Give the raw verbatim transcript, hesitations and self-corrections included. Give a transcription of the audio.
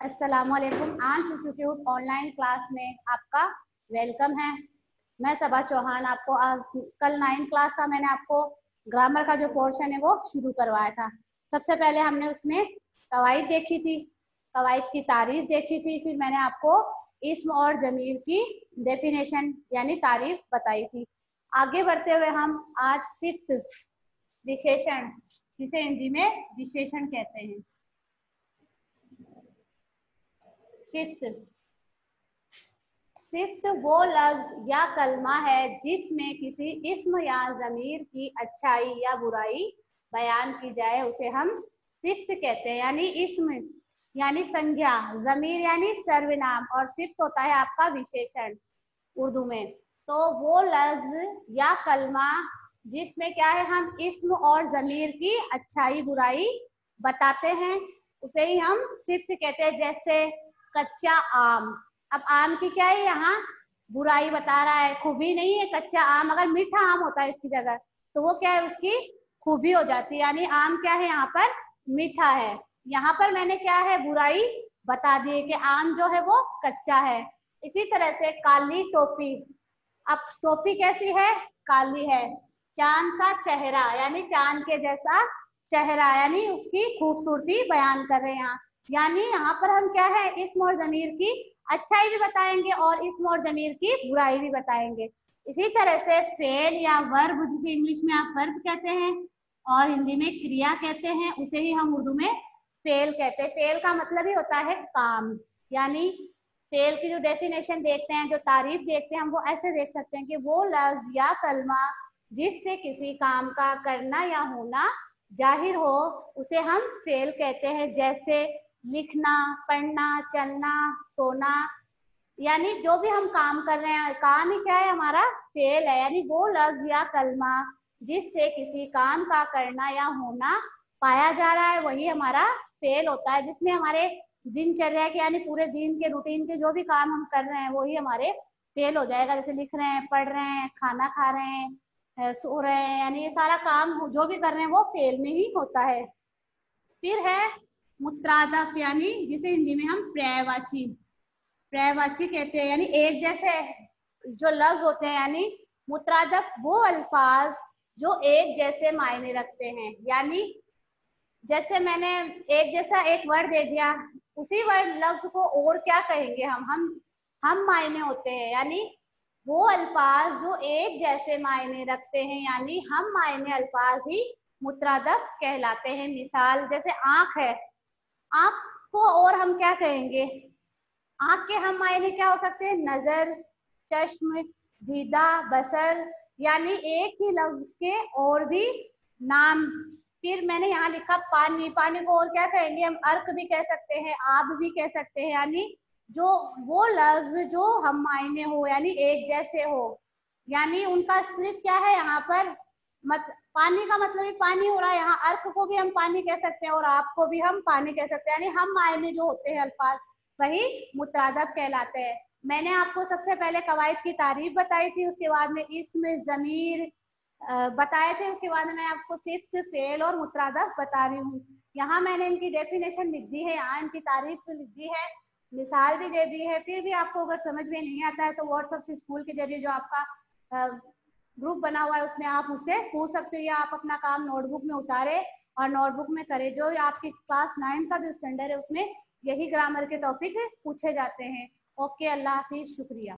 अस्सलामुअलैकुम। आंस institute online class में आपका वेलकम है। मैं सबा चौहान। आपको आज कल नाइन क्लास का मैंने आपको ग्रामर का जो पोर्शन है वो शुरू करवाया था। सबसे पहले हमने उसमें कवायद देखी थी, कवायद की तारीफ देखी थी, फिर मैंने आपको इस्म और जमीर की डेफिनेशन यानी तारीफ बताई थी। आगे बढ़ते हुए हम आज सिफ्त विशेषण, जिसे हिंदी में विशेषण कहते हैं, सिफ्त सिफ्त वो लफ्ज या कलमा है जिसमें किसी इस्म या जमीर की अच्छाई या बुराई बयान की जाए, उसे हम सिफ्त कहते हैं। यानी इस्म यानी संज्ञा, जमीर यानी सर्वनाम और सिफ्त होता है आपका विशेषण उर्दू में। तो वो लफ्ज या कलमा जिसमें क्या है, हम इस्म और जमीर की अच्छाई बुराई बताते हैं, उसे ही हम सिफ्त कहते हैं। जैसे कच्चा आम। अब आम की क्या है, यहाँ बुराई बता रहा है, खूबी नहीं है। कच्चा आम अगर मीठा आम होता है इसकी जगह, तो वो क्या है, उसकी खूबी हो जाती है। यानी आम क्या है, यहाँ पर मीठा है। यहाँ पर मैंने क्या है, बुराई बता दी है कि आम जो है वो कच्चा है। इसी तरह से काली टोपी। अब टोपी कैसी है, काली है। चांद सा चेहरा, यानी चांद के जैसा चेहरा, यानी उसकी खूबसूरती बयान कर रहे हैं यहाँ। यानी यहाँ पर हम क्या है, इस्म और जमीर की अच्छाई भी बताएंगे और इस्म और जमीर की बुराई भी बताएंगे। इसी तरह से फेल या वर्ब, जिसे इंग्लिश में आप वर्ब कहते हैं और हिंदी में क्रिया कहते हैं, उसे ही हम उर्दू में फेल कहते हैं। फेल का मतलब ही होता है काम। यानी फेल की जो डेफिनेशन देखते हैं, जो तारीफ देखते हैं, हम वो ऐसे देख सकते हैं कि वो लफ्ज या कलमा जिससे किसी काम का करना या होना जाहिर हो, उसे हम फेल कहते हैं। जैसे लिखना, पढ़ना, चलना, सोना, यानी जो भी हम काम कर रहे हैं, काम ही क्या है, हमारा फेल है। यानी वो लफ्ज या कलमा जिससे किसी काम का करना या होना पाया जा रहा है, वही हमारा फेल होता है। जिसमें हमारे दिनचर्या के यानी पूरे दिन के रूटीन के जो भी काम हम कर रहे हैं, वही हमारे फेल हो जाएगा। जैसे लिख रहे हैं, पढ़ रहे हैं, खाना खा रहे हैं, सो रहे हैं, यानी ये सारा काम जो भी कर रहे हैं वो फेल में ही होता है। फिर है मुत्रादफ, यानी जिसे हिंदी में हम पर्यायवाची पर्यायवाची कहते हैं। यानी एक जैसे जो लफ्ज होते हैं, यानी मुत्रादफ वो अल्फाज जो एक जैसे मायने रखते हैं। यानी जैसे मैंने एक जैसा एक वर्ड दे दिया, उसी वर्ड लफ्ज को और क्या कहेंगे हम हम हम मायने होते हैं। यानी वो अल्फाज जो एक जैसे मायने रखते हैं, यानी हम मायने अल्फाज ही मुत्रादफ कहलाते हैं। मिसाल जैसे आंख है, आंख को और हम क्या कहेंगे, आंख के हम मायने क्या हो सकते हैं, नजर, चश्म, दीदा, बसर। यानी एक ही लफ्ज के और भी नाम। फिर मैंने यहाँ लिखा पानी, पानी को और क्या कहेंगे हम, अर्क भी कह सकते हैं, आब भी कह सकते हैं। यानी जो वो लफ्ज जो हम मायने हो, यानी एक जैसे हो, यानी उनका सिर्फ क्या है यहाँ पर मत, पानी का मतलब ही पानी हो रहा है। यहाँ अर्क को भी हम पानी कह सकते हैं और आप को भी हम पानी कह सकते हैं। यानी हम मायने जो होते हैं अल्फाज, वही मुत्रादफ कहलाते हैं। मैंने आपको सबसे पहले कवायद की तारीफ बताई थी, उसके बाद में इसमें जमीर बताए थे, उसके बाद मैं आपको सिफ्त, फेल और मुत्रादफ बता रही हूँ। यहाँ मैंने इनकी डेफिनेशन लिख दी है, यहाँ इनकी तारीफ लिख दी है, मिसाल भी दे दी है। फिर भी आपको अगर समझ में नहीं आता है तो व्हाट्सएप से स्कूल के जरिए जो आपका ग्रुप बना हुआ है, उसमें आप मुझसे पूछ सकते हो, या आप अपना काम नोटबुक में उतारे और नोटबुक में करें। जो आपकी क्लास नाइन का जो स्टैंडर्ड है, उसमें यही ग्रामर के टॉपिक पूछे जाते हैं। ओके, अल्लाह हाफिज, शुक्रिया।